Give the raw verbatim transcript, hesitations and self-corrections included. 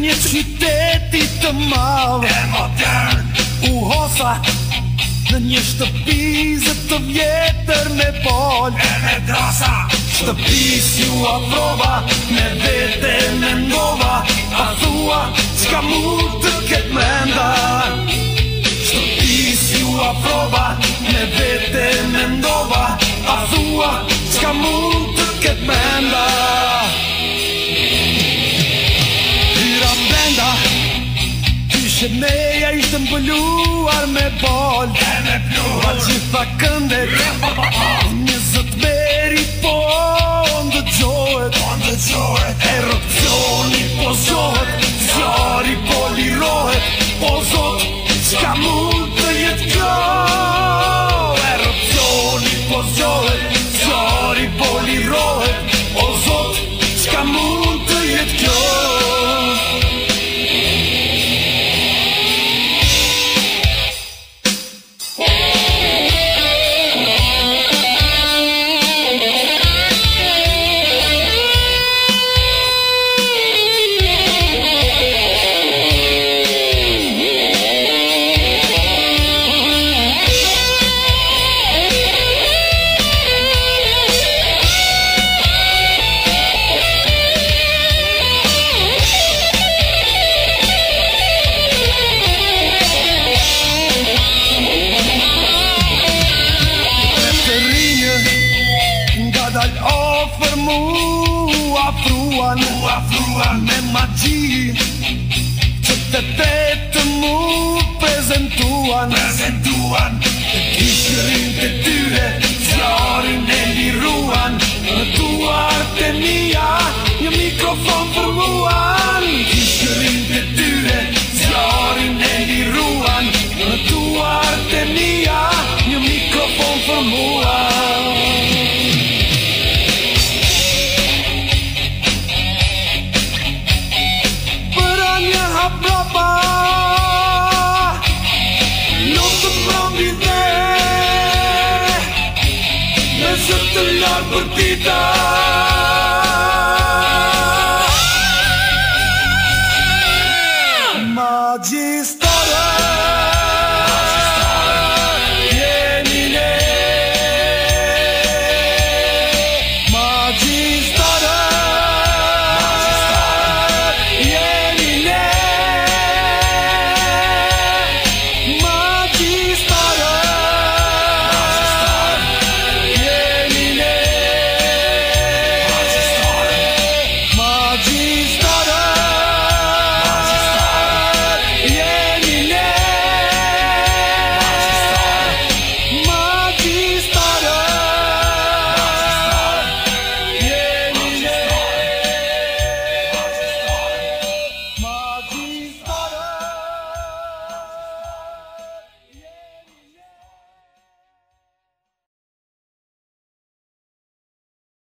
një qyteti të madh e modern, u hosa në një shtëpizë të vjetër me pol e me drasa. Shtëpis ju aprova, me vete mendova, a thua qka mund të ket menda. Shtëpis ju aprova, me vete mendova, a thua qka mund të ket menda. Hyra brenda, kyshe meja ishte mbëlluar me bol E me pluhur, pa gjitha këndet, një zët beri po ndëgjohet. po ndëgjohet, Erupcioni po zgjohet, zjarri po lirohet, o Zot, qka mund të jetë kjo? Erupcioni po zgjohet, zjarri po lirohet, o Zot, qka mund të jetë kjo? Dal ofër mu afruan, u afruan, me magji që të tetë mu prezentuan. prezentuan, Kishërin të tyre, zjarin e liruan, në duart e mia një mikrofon formuan. Kishërin të tyre, zjarin e liruan, në duart e mia një mikrofon formuan. Brapa, nuk të mbrombi dhe me zë të lartë për pita. Magji